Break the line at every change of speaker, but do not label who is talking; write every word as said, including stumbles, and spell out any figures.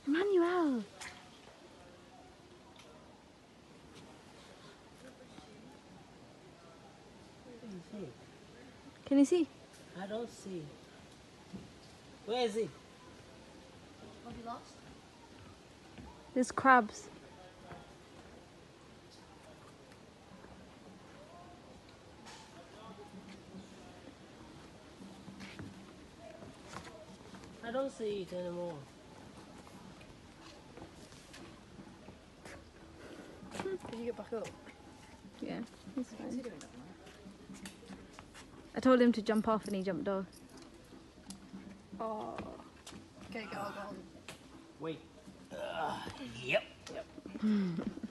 Emmanuel! Can you see?
I don't see. Where is he?
Have you lost?
There's crabs.
I don't see it anymore.
Did you get back up?
Yeah, he's
What's he
fine.
doing up
I told him to jump off and he jumped off.
there? Oh. Okay, go, go.
Wait. Uh, yep.
Yep.